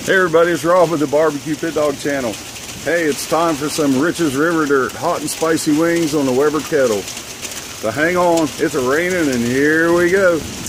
Hey everybody, it's Rob with the Barbecue Pit Dog channel. Hey, it's time for some Rich's River Dirt hot and spicy wings on the Weber kettle. So hang on, it's raining and here we go.